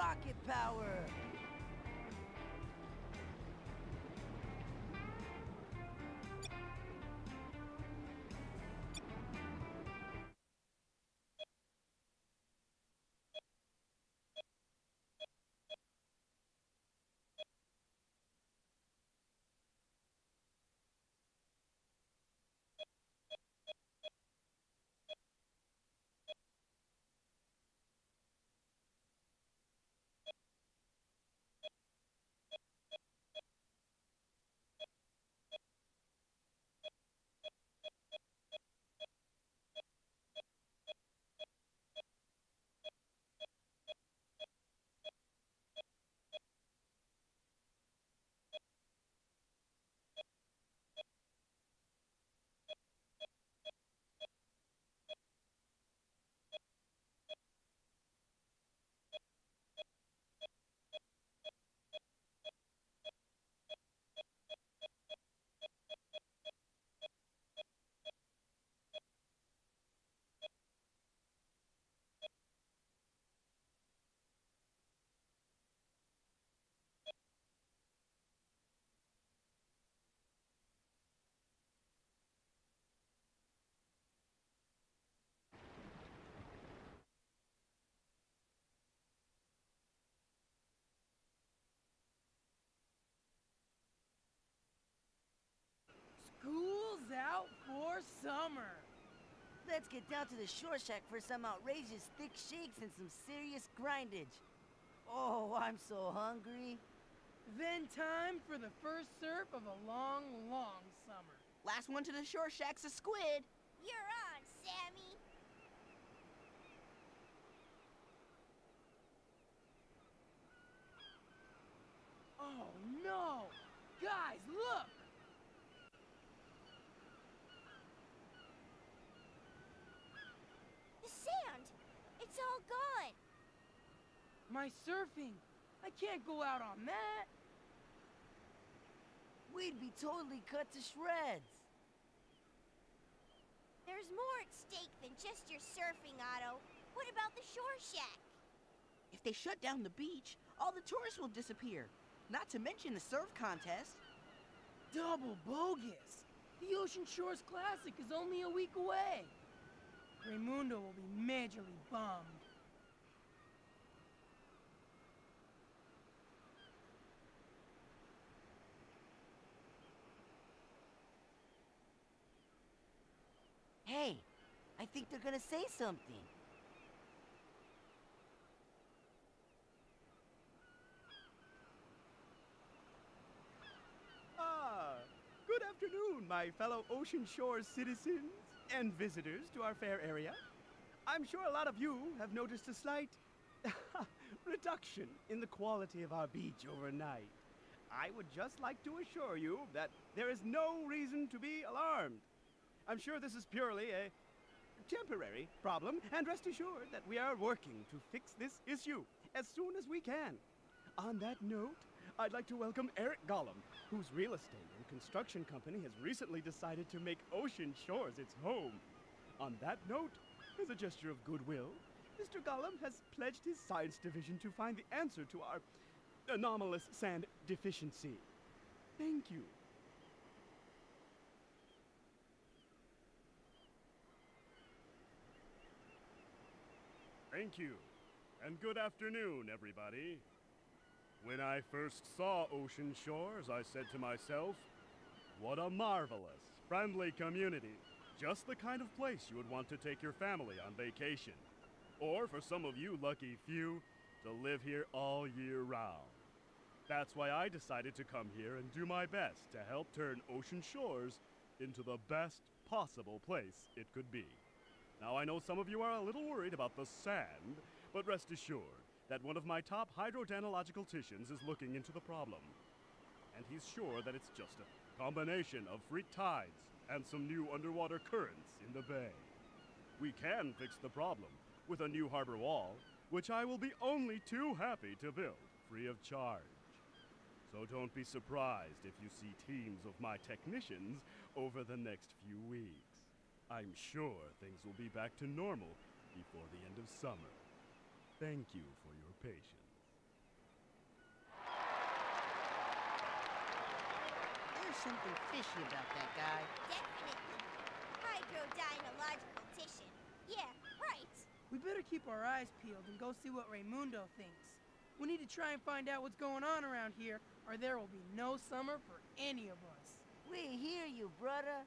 rocket power! School's out for summer. Let's get down to the shore shack for some outrageous thick shakes and some serious grindage. Oh, I'm so hungry. Then time for the first surf of a long, long summer. Last one to the shore shack's a squid. You're on, Sammy. Oh no! Guys, look! The sand! It's all gone! My surfing! I can't go out on that! We'd be totally cut to shreds. There's more at stake than just your surfing, Otto. What about the shore shack? If they shut down the beach, all the tourists will disappear. Not to mention the surf contest. Double bogus! The Ocean Shores Classic is only a week away. Raymundo will be majorly bummed. Hey, I think they're gonna say something. Good afternoon, my fellow Ocean Shores citizens and visitors to our fair area. I'm sure a lot of you have noticed a slight reduction in the quality of our beach overnight. I would just like to assure you that there is no reason to be alarmed. I'm sure this is purely a temporary problem, and rest assured that we are working to fix this issue as soon as we can. On that note, I'd like to welcome Eric Gollum, whose real estate and construction company has recently decided to make Ocean Shores its home. On that note, as a gesture of goodwill, Mr. Gollum has pledged his science division to find the answer to our anomalous sand deficiency. Thank you. Thank you, and good afternoon, everybody. When I first saw Ocean Shores, I said to myself, what a marvelous, friendly community. Just the kind of place you would want to take your family on vacation. Or for some of you lucky few, to live here all year round. That's why I decided to come here and do my best to help turn Ocean Shores into the best possible place it could be. Now I know some of you are a little worried about the sand, but rest assured that one of my top hydrodanologicalticians is looking into the problem. And he's sure that it's just a combination of freak tides and some new underwater currents in the bay. We can fix the problem with a new harbor wall, which I will be only too happy to build free of charge. So don't be surprised if you see teams of my technicians over the next few weeks. I'm sure things will be back to normal before the end of summer. Thank you for your patience. There's something fishy about that guy. Definitely. Hydrodynalogical tissue. Yeah, right. We better keep our eyes peeled and go see what Raimundo thinks. We need to try and find out what's going on around here, or there will be no summer for any of us. We hear you, brother.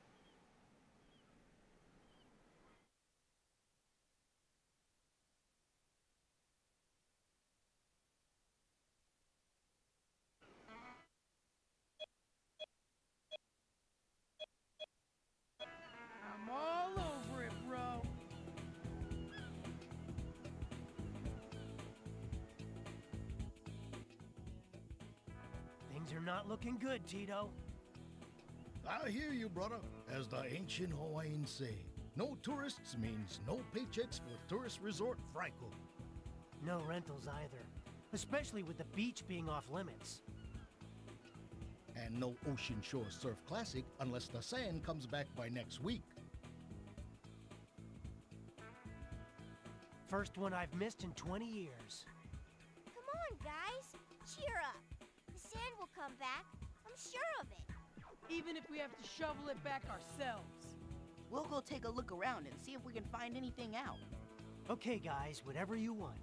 I'm all over it, bro. Things are not looking good, Tito. I hear you, brother. As the ancient Hawaiians say, no tourists means no paychecks for tourist resort Frico. No rentals either, especially with the beach being off limits. And no Ocean Shore Surf Classic unless the sand comes back by next week. First one I've missed in 20 years. Come on, guys. Cheer up. The sand will come back. I'm sure of it. Even if we have to shovel it back ourselves. We'll go take a look around and see if we can find anything out. Okay, guys, whatever you want.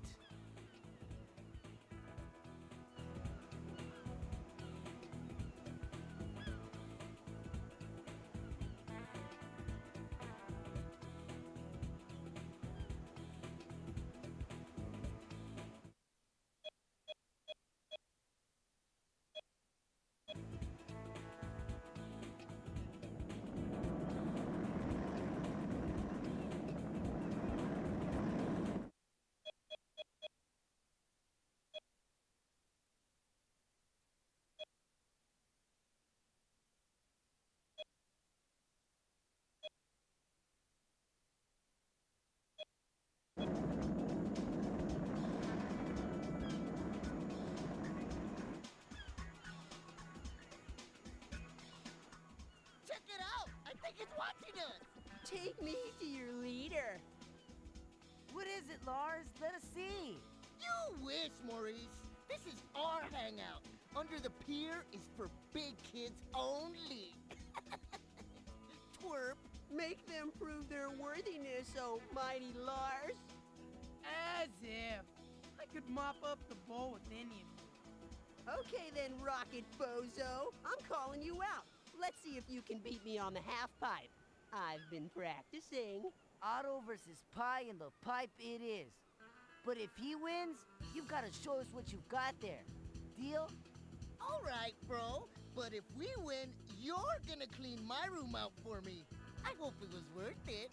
Check it out! I think it's watching us! Take me to your leader. What is it, Lars? Let us see. You wish, Maurice. This is our hangout. Under the pier is for big kids only. Twerp. Make them prove their worthiness, oh mighty Lars. As if. I could mop up the bowl with any of you. Okay then, Rocket Bozo. I'm calling you out. Let's see if you can beat me on the half pipe. I've been practicing. Otto versus Pie in the pipe it is. But if he wins, you've got to show us what you've got there. Deal? All right, bro. But if we win, you're gonna clean my room out for me. I hope it was worth it.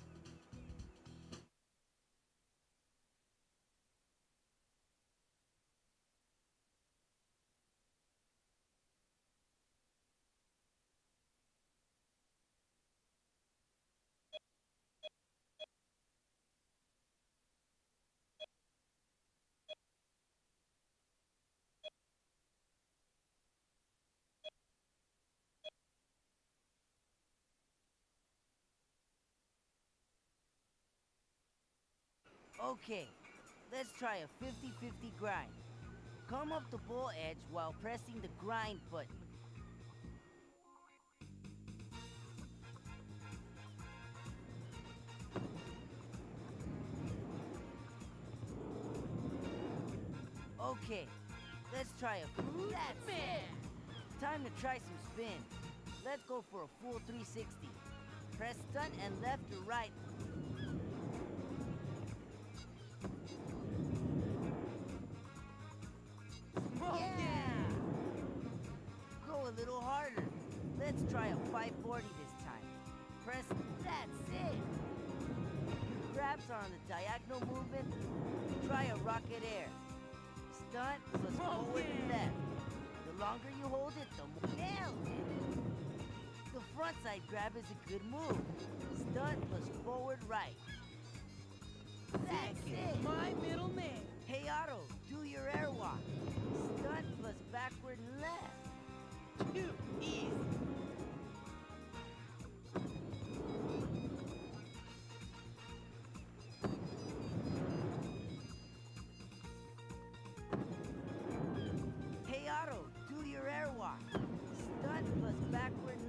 Okay, let's try a 50-50 grind. Come up the ball edge while pressing the grind button. Okay, let's try a that's it. Time to try some spin. Let's go for a full 360. Press stunt and left or right. Yeah! Go a little harder. Let's try a 540 this time. Press, that's it. Your grabs are on the diagonal movement. Try a rocket air. Stunt plus forward and left. The longer you hold it, the more nailed it. The front side grab is a good move. Stunt plus forward right. That's it. My middle name. Hey Otto, do your airwalk. Stunt plus backward and left. Too easy. Hey Otto, do your airwalk. Stunt plus backward and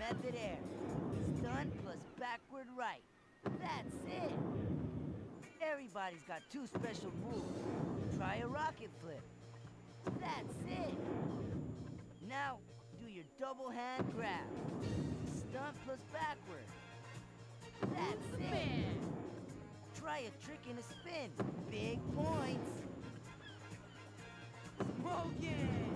method air. Stunt plus backward right. That's it. Everybody's got two special moves. Try a rocket flip. That's it. Now, do your double hand grab. Stunt plus backward. That's it. Try a trick in a spin. Big points. Smoking!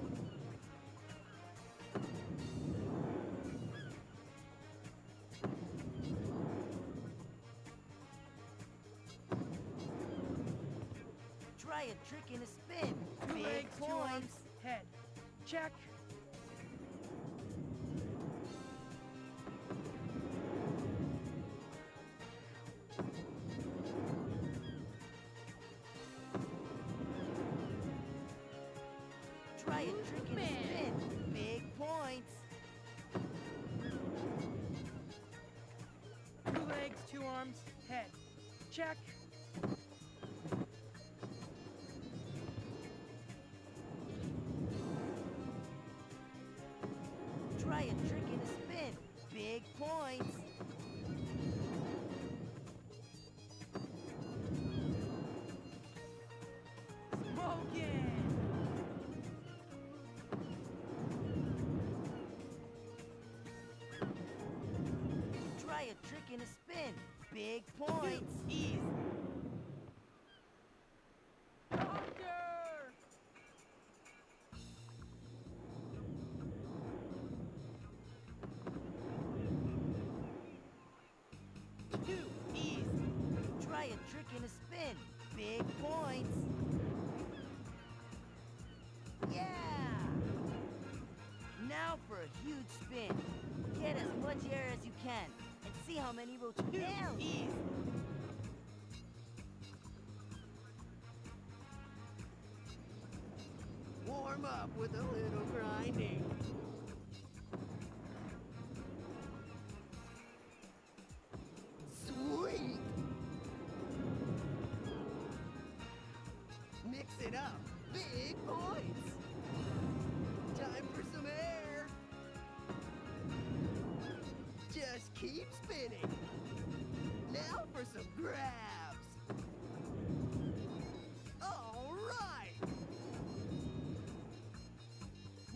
Try a trick in a spin. Two Big legs, two points. arms, head. Check. Try a trick in a spin. Big points. Two legs, two arms, head. Check. Try a trick in a spin. Big points. Smoking! Try a trick in a spin. Big points. Easy. Doctor! Two. Easy. Try a trick in a spin. Big points. Yeah! Now for a huge spin. Get as much air as you can and see how many rotations. Easy. Warm up with a little grinding. Sweet! Mix it up. Big points. Time for some air. Just keep spinning. Now for some grabs. All right.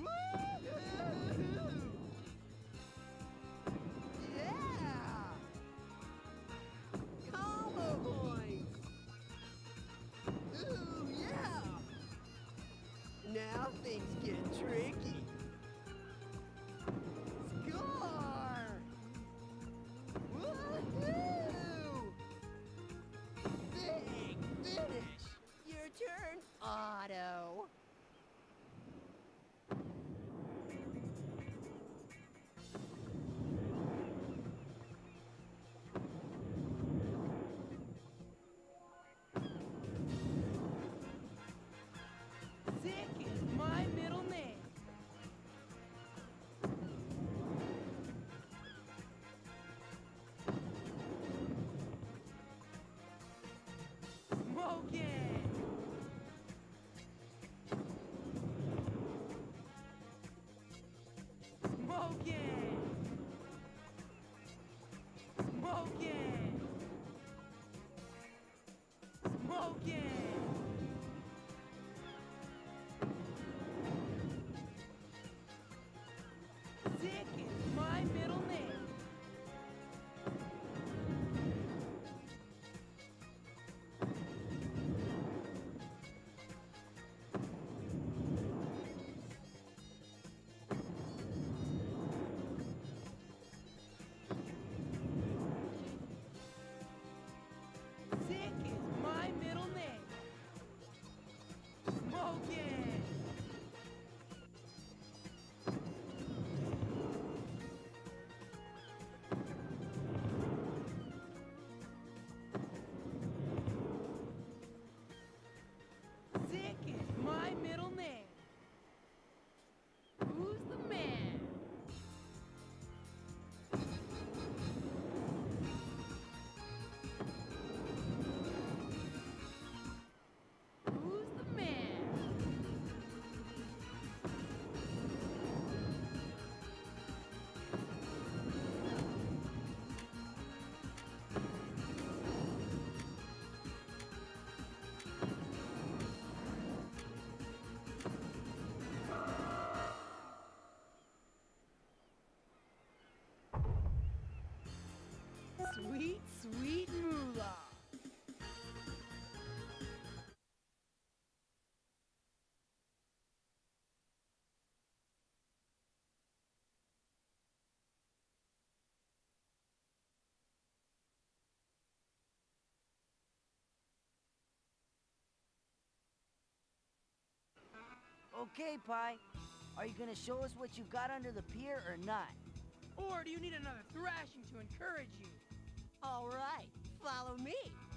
Okay, Pi. Are you gonna show us what you got under the pier or not? Or do you need another thrashing to encourage you? All right, follow me.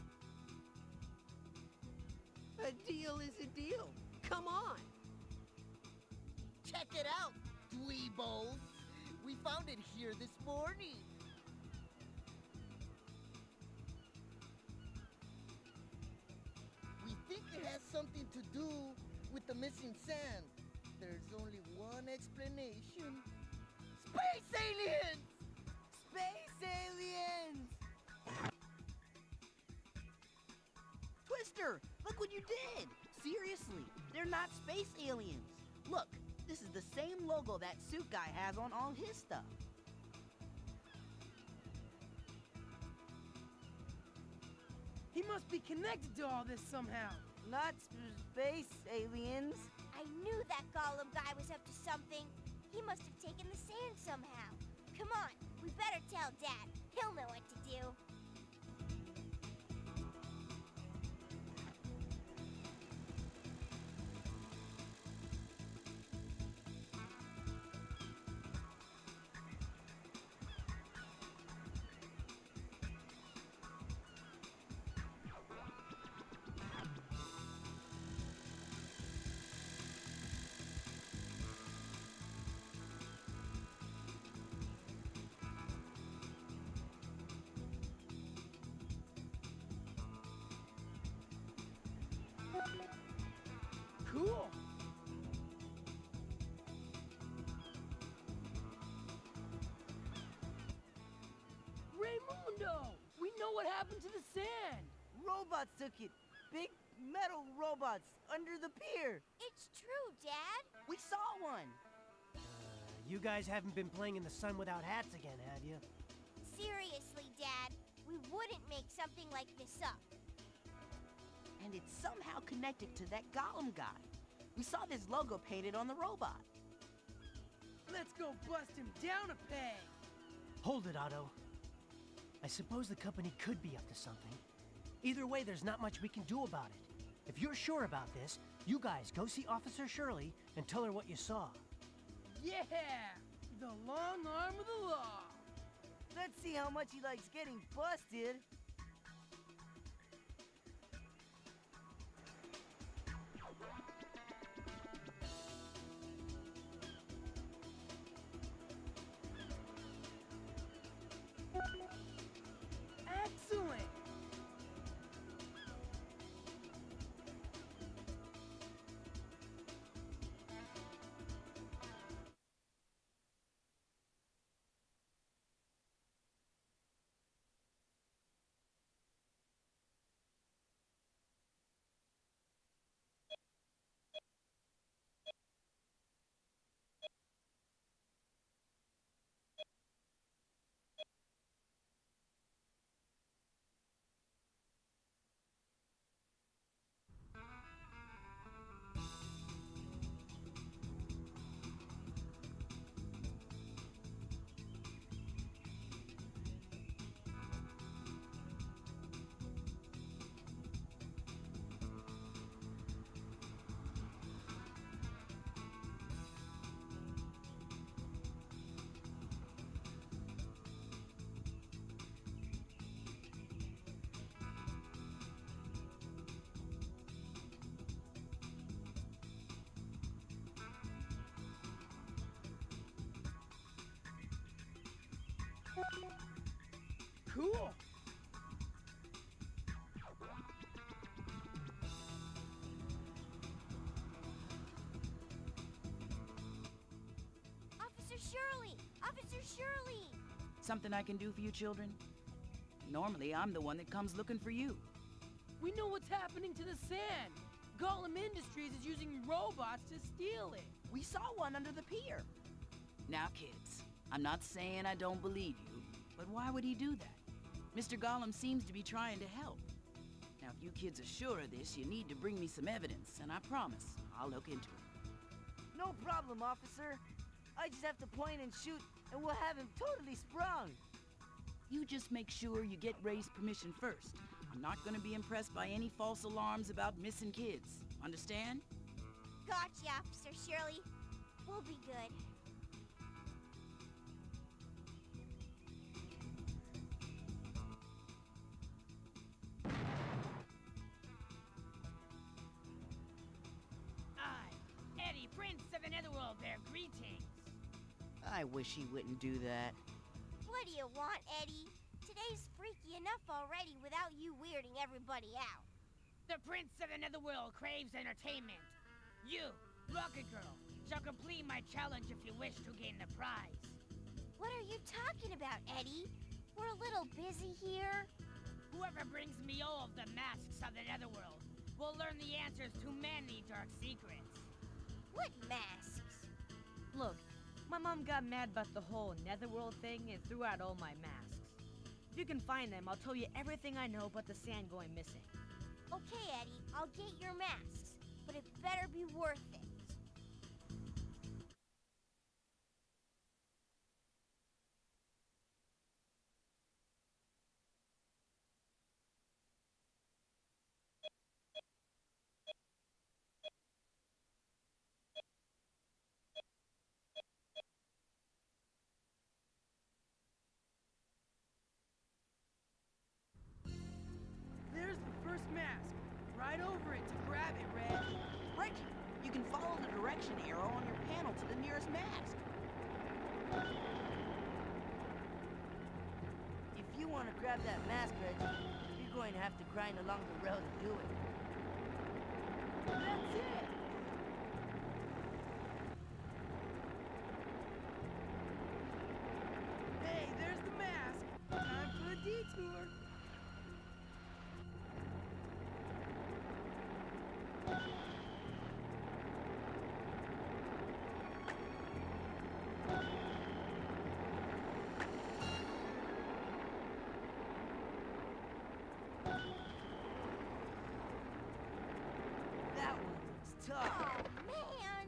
A deal is a deal. Come on. Check it out, dweebos. We found it here this morning. We think it has something to do with the missing sand. There's only one explanation. Space aliens! Space aliens! Twister, look what you did! Seriously, they're not space aliens. Look, this is the same logo that suit guy has on all his stuff. He must be connected to all this somehow. Not space aliens. I knew that Gollum guy was up to something. He must have taken the sand somehow. Come on, we better tell Dad. He'll know what to do. Cool. Raymundo! We know what happened to the sand. Robots took it. Big metal robots under the pier. It's true, Dad. We saw one. You guys haven't been playing in the sun without hats again, have you? Seriously, Dad, we wouldn't make something like this up. And it's somehow connected to that Gollum guy. We saw this logo painted on the robot. Let's go bust him down a peg. Hold it, Otto. I suppose the company could be up to something. Either way, there's not much we can do about it. If you're sure about this, you guys go see Officer Shirley and tell her what you saw. Yeah! The long arm of the law. Let's see how much he likes getting busted. Excellent! Cool! Officer Shirley! Officer Shirley! Something I can do for you children? Normally, I'm the one that comes looking for you. We know what's happening to the sand. Gollum Industries is using robots to steal it. We saw one under the pier. Now, kids, I'm not saying I don't believe you, but why would he do that? Mr. Gollum seems to be trying to help. Now, if you kids are sure of this, you need to bring me some evidence, and I promise I'll look into it. No problem, officer. I just have to point and shoot, and we'll have him totally sprung. You just make sure you get Ray's permission first. I'm not gonna be impressed by any false alarms about missing kids. Understand? Gotcha, Officer Shirley. We'll be good. Eddie, Prince of the Netherworld, bear greetings. I wish he wouldn't do that. What do you want, Eddie? Today's freaky enough already without you weirding everybody out. The Prince of the Netherworld craves entertainment. You, Rocket Girl, shall complete my challenge if you wish to gain the prize. What are you talking about, Eddie? We're a little busy here. Whoever brings me all of the masks of the Netherworld will learn the answers to many dark secrets. What masks? Look, my mom got mad about the whole Netherworld thing and threw out all my masks. If you can find them, I'll tell you everything I know about the sand going missing. Okay, Eddie, I'll get your masks, but it better be worth it. There's the first mask. Right over it to grab it, Red. Reggie, you can follow the direction arrow on your panel to the nearest mask. If you want to grab that mask, Reggie, you're going to have to grind along the rail to do it. That's it. Hey, there's the mask. Time for a detour. That one looks tough. Oh, man!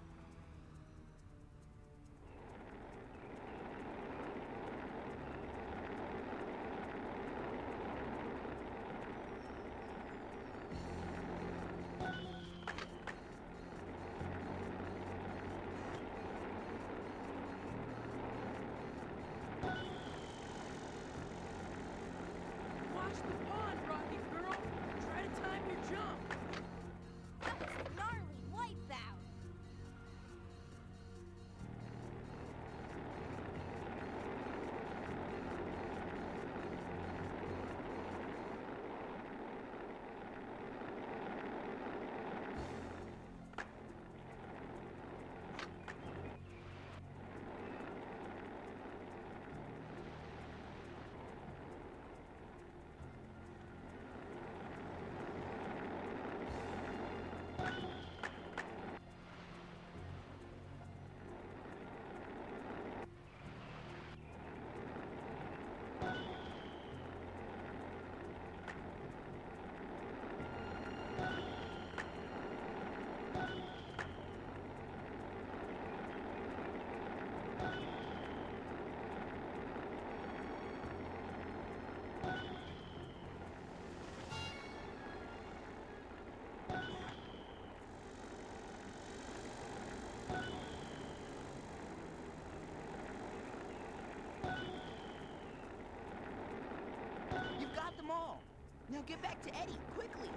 Watch the pond, Rocket Girl. Try to time your jump. That was a gnarly wipeout. You've got them all. Now get back to Eddie, quickly.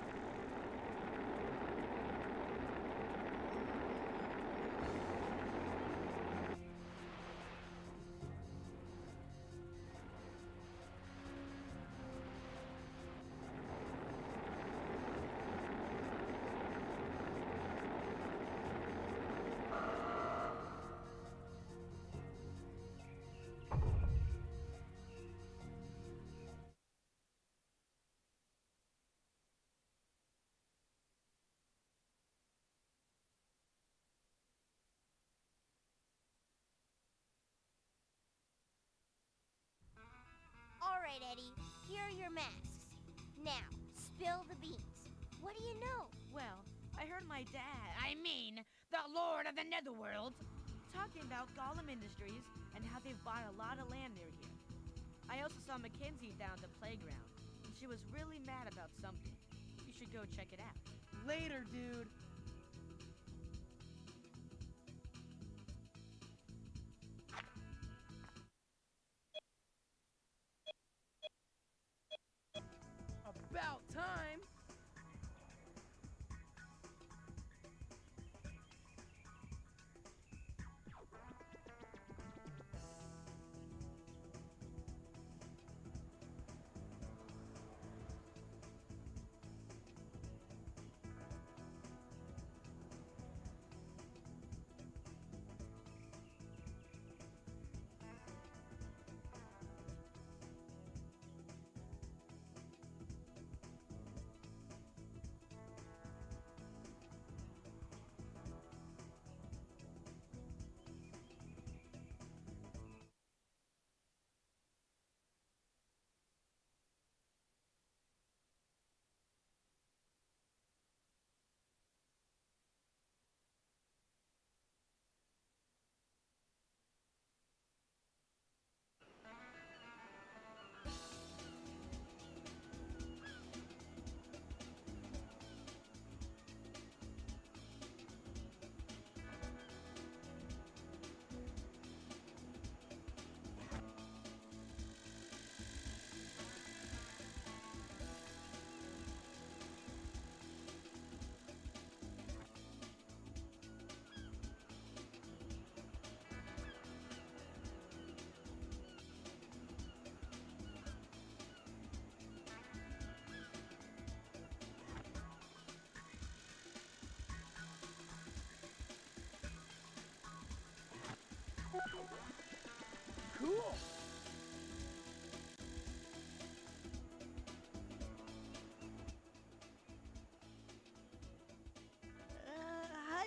All right, Eddie, here are your masks. Now, spill the beans. What do you know? Well, I heard my dad I mean, the Lord of the Netherworld. talking about Gollum Industries and how they've bought a lot of land near here. I also saw Mackenzie down at the playground, and she was really mad about something. You should go check it out. Later, dude.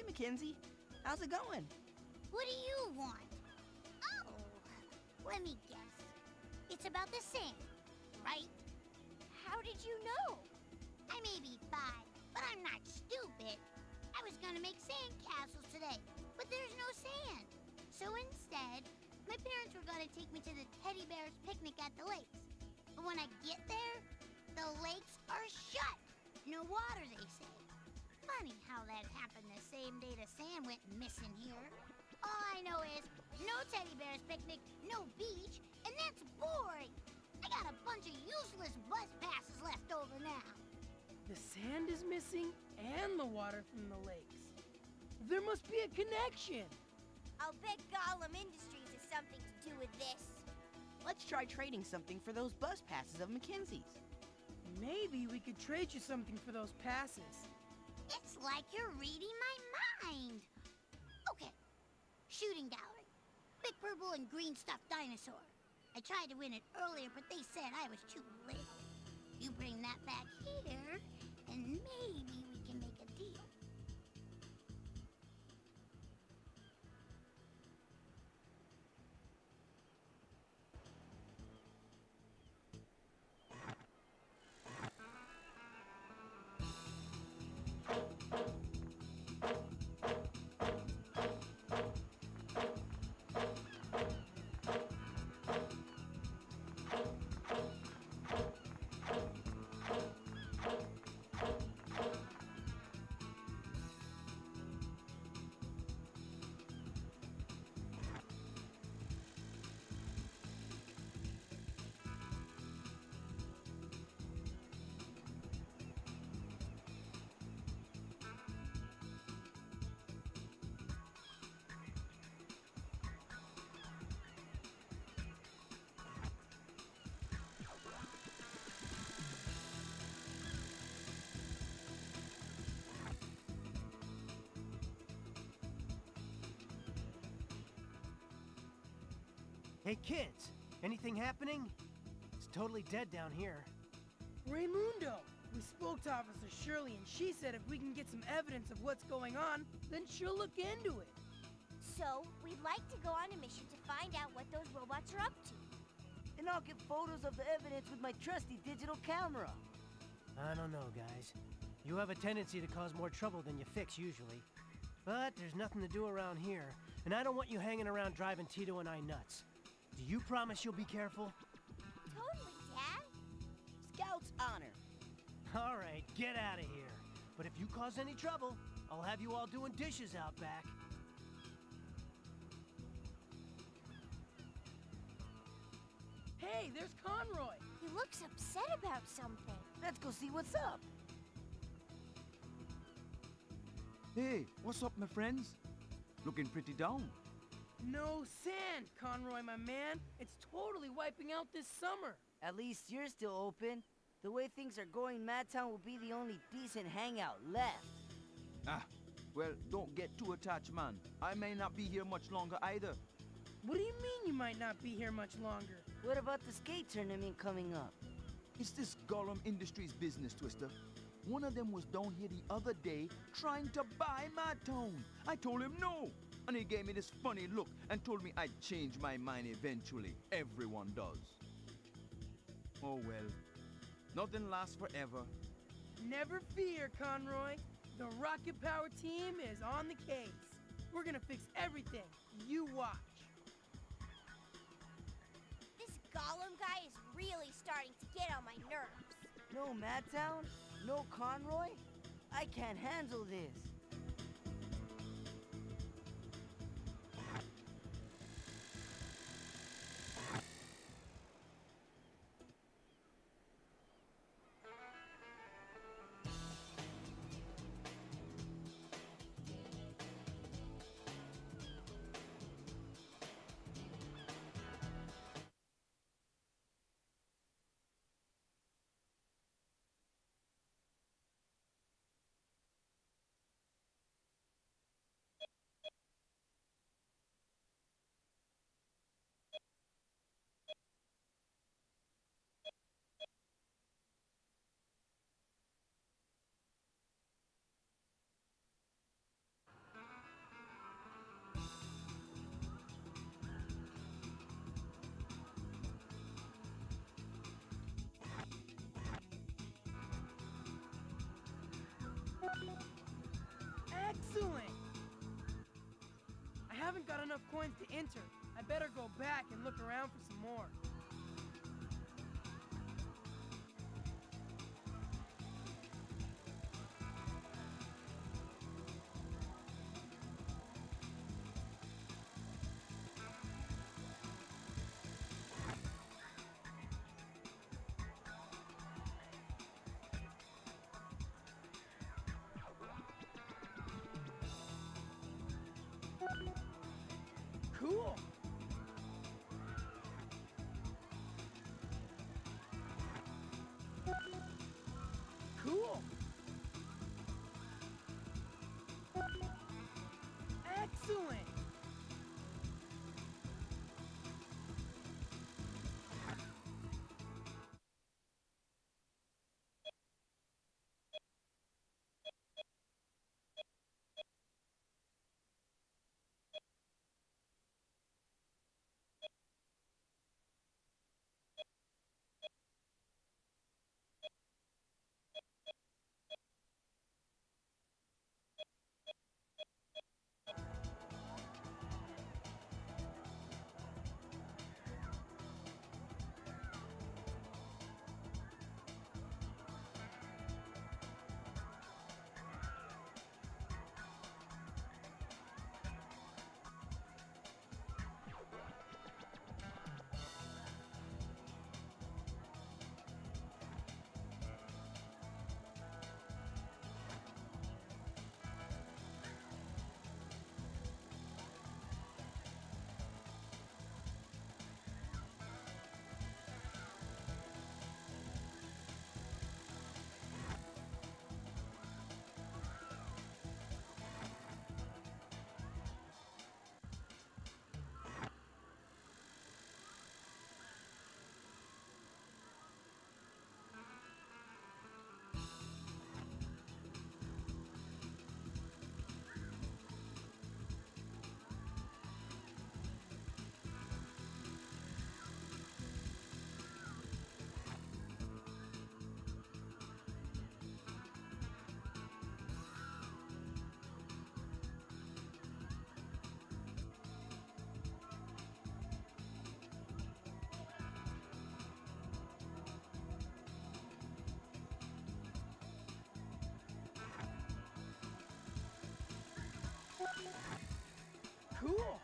Mackenzie. How's it going? What do you want? Oh, let me guess. It's about the sand, right? How did you know? I may be 5, but I'm not stupid. I was gonna make sand castles today, but there's no sand. So instead, my parents were gonna take me to the teddy bear's picnic at the lakes. But when I get there, the lakes are shut. No water, they say. Funny how that happened the same day the sand went missing here. All I know is, no teddy bear's picnic, no beach, and that's boring. I got a bunch of useless bus passes left over now. The sand is missing and the water from the lakes. There must be a connection. I'll bet Gollum Industries has something to do with this. Let's try trading something for those bus passes of Mackenzie's. Maybe we could trade you something for those passes. It's like you're reading my mind. Okay, shooting gallery. Big purple and green stuffed dinosaur. I tried to win it earlier, but they said I was too little. You bring that back here, and maybe we can make a deal. Hey, kids, anything happening? It's totally dead down here. Raymundo! We spoke to Officer Shirley, and she said if we can get some evidence of what's going on, then she'll look into it. So, we'd like to go on a mission to find out what those robots are up to. And I'll get photos of the evidence with my trusty digital camera. I don't know, guys. You have a tendency to cause more trouble than you fix, usually. But there's nothing to do around here, and I don't want you hanging around driving Tito and I nuts. Do you promise you'll be careful? Totally, Dad. Scout's honor. All right, get out of here. But if you cause any trouble, I'll have you all doing dishes out back. Hey, there's Conroy. He looks upset about something. Let's go see what's up. Hey, what's up, my friends? Looking pretty down. No sand, Conroy, my man. It's totally wiping out this summer. At least you're still open. The way things are going, Madtown will be the only decent hangout left. Ah, well, don't get too attached, man. I may not be here much longer either. What do you mean you might not be here much longer? What about the skate tournament coming up? It's this Gollum Industries business, Twister. One of them was down here the other day trying to buy Madtown. I told him no. And he gave me this funny look and told me I'd change my mind eventually. Everyone does. Oh well. Nothing lasts forever. Never fear, Conroy. The Rocket Power team is on the case. We're gonna fix everything. You watch. This Gollum guy is really starting to get on my nerves. No Madtown? No Conroy? I can't handle this. haven't got enough coins to enter. I better go back and look around for some more. Cool! Cool! Excellent! Cool!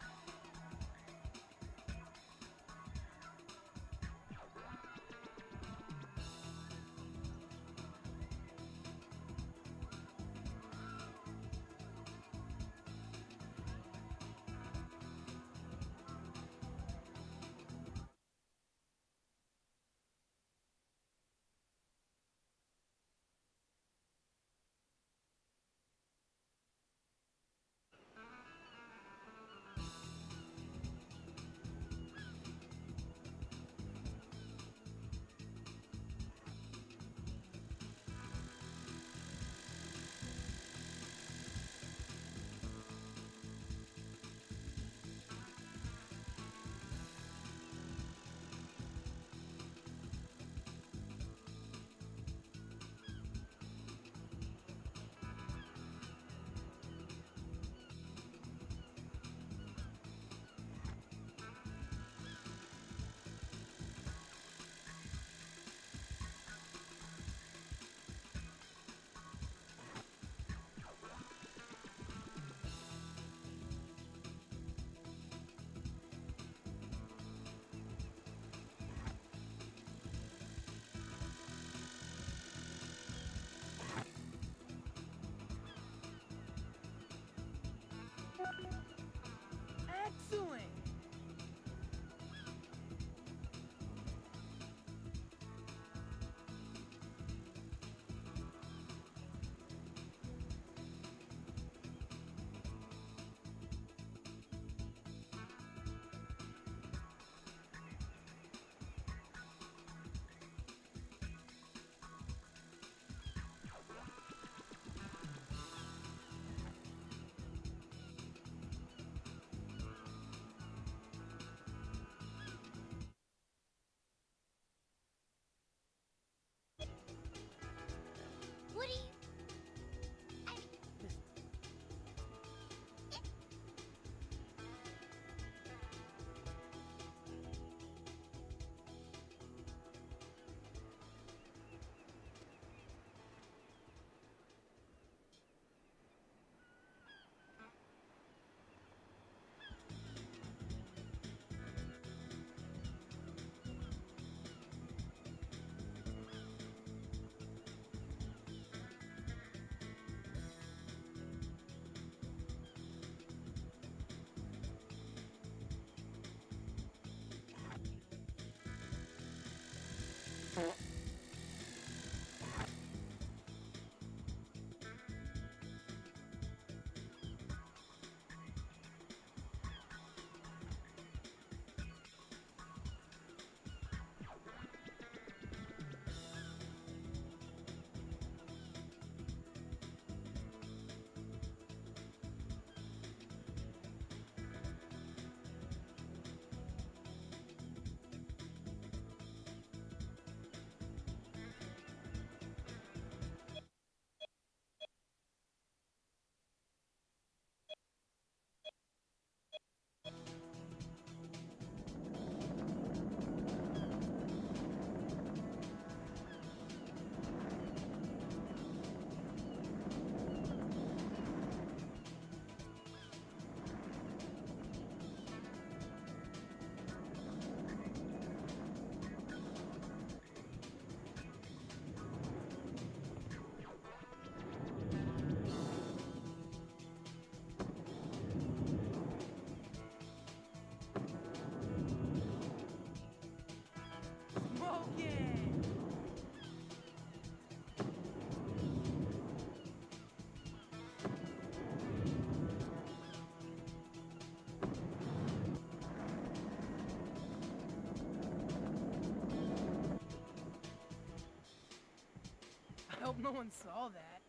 I hope no one saw that.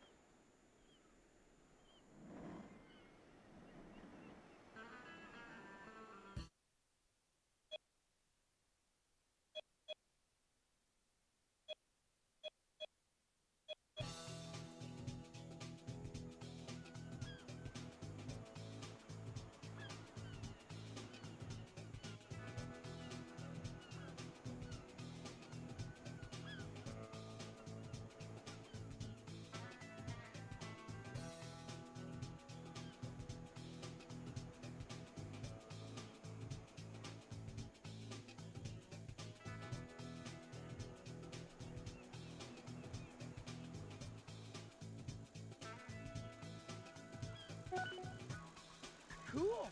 Cool.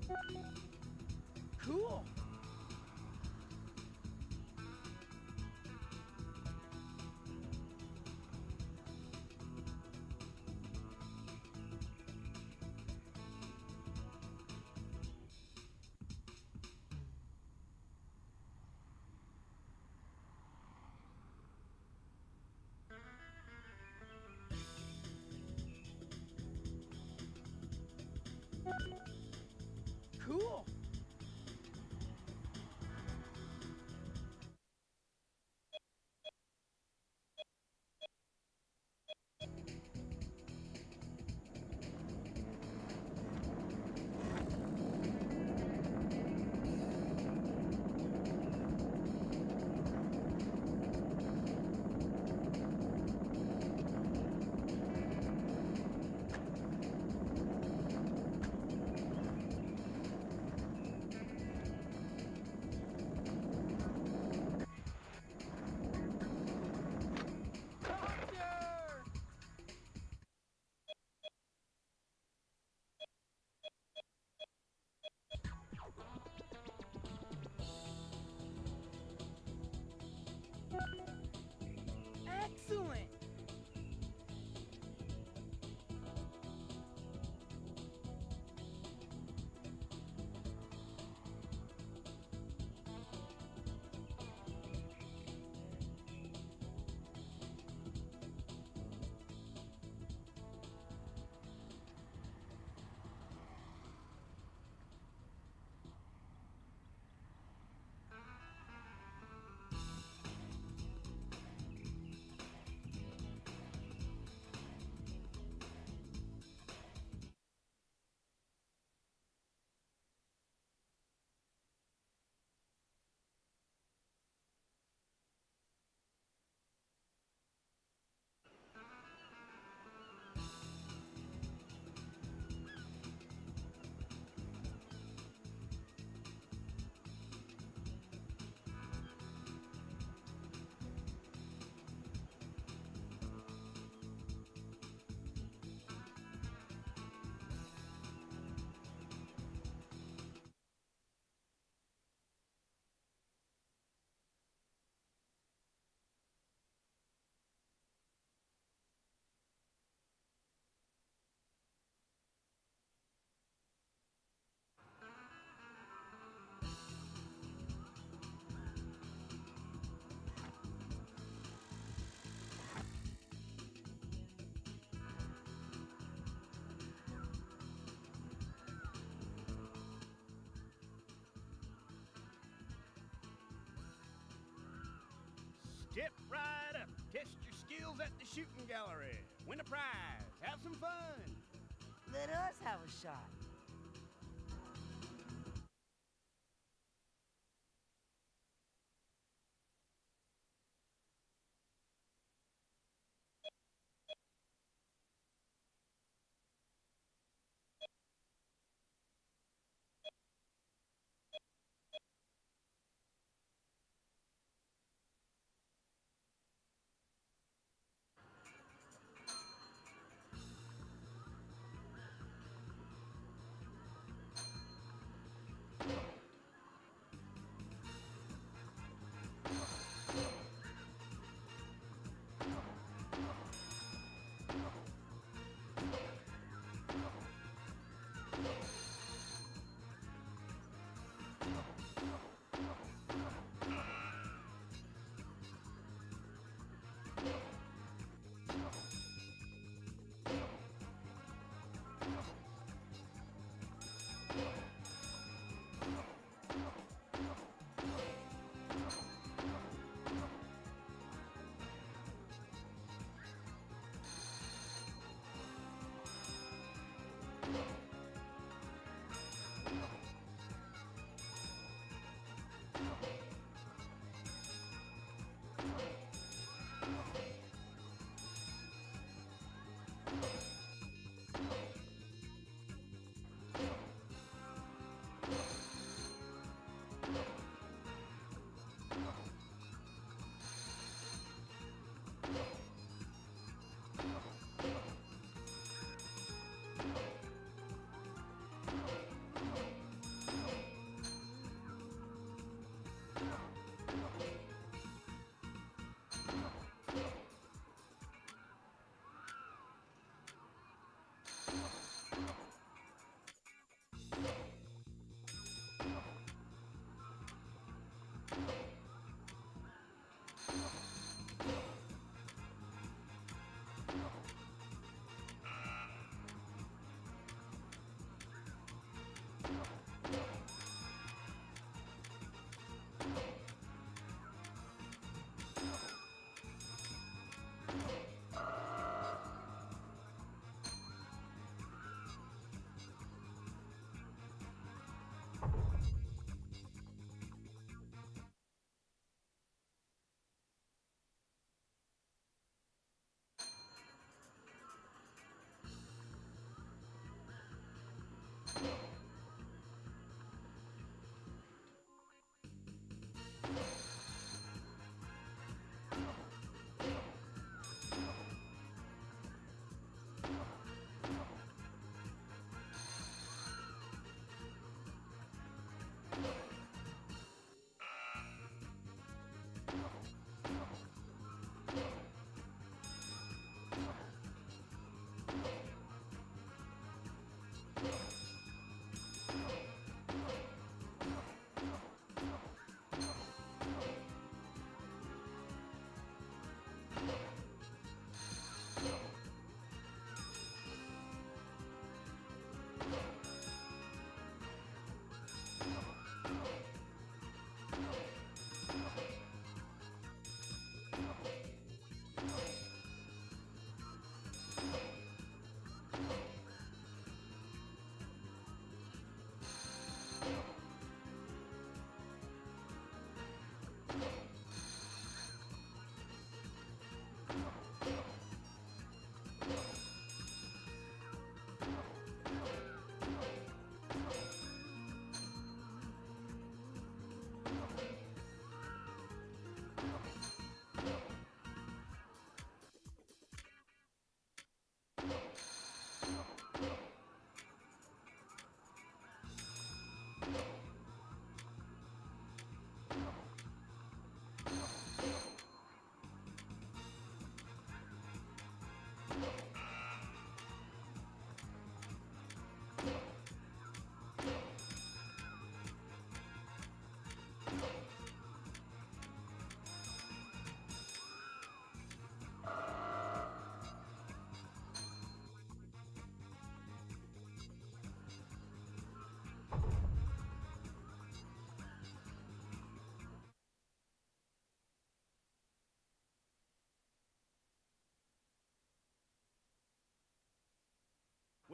Cool. Cool. Excellent. Step right up. Test your skills at the shooting gallery. Win a prize. Have some fun. Let us have a shot.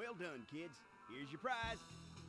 Well done, kids. Here's your prize.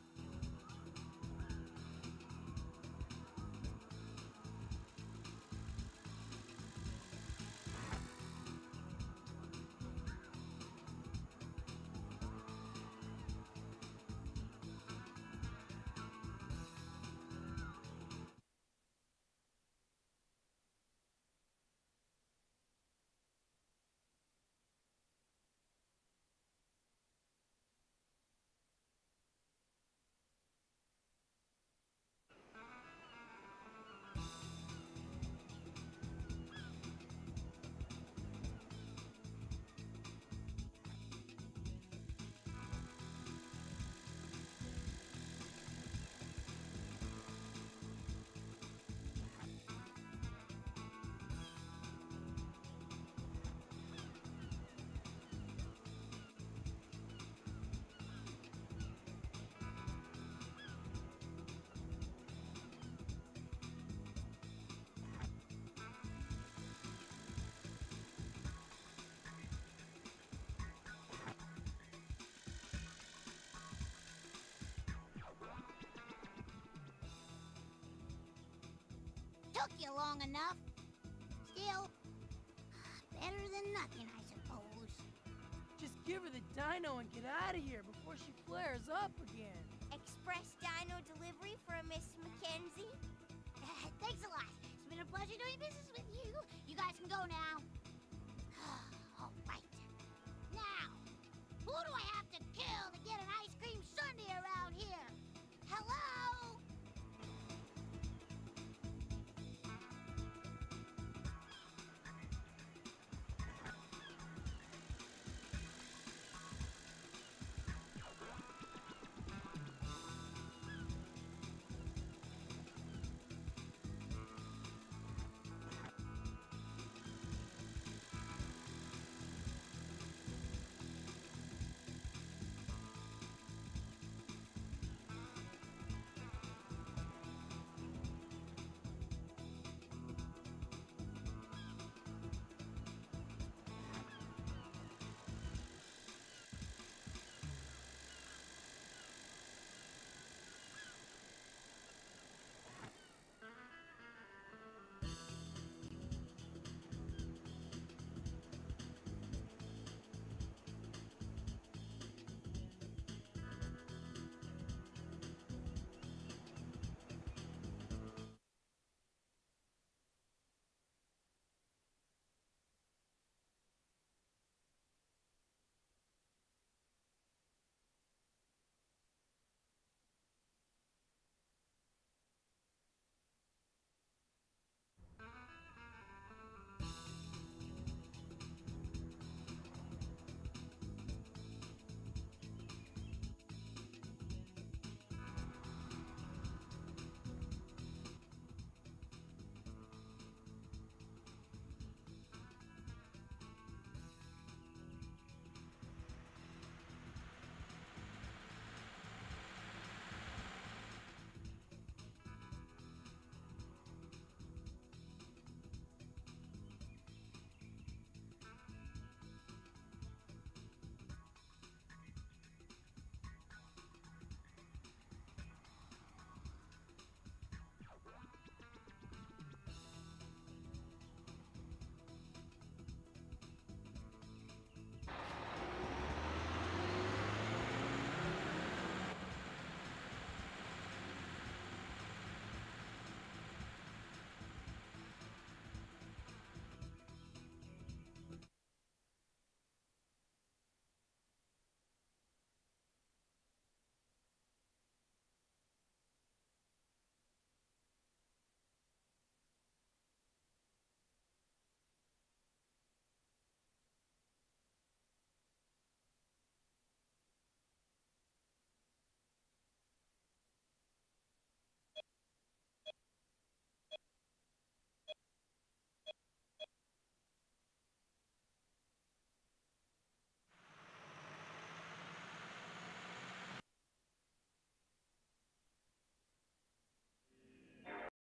Took you long enough. Still, better than nothing, I suppose. Just give her the dino and get out of here before she flares up again. Express dino delivery for a Miss Mackenzie? Thanks a lot. It's been a pleasure doing business with you. You guys can go now. All right. Now, who do I have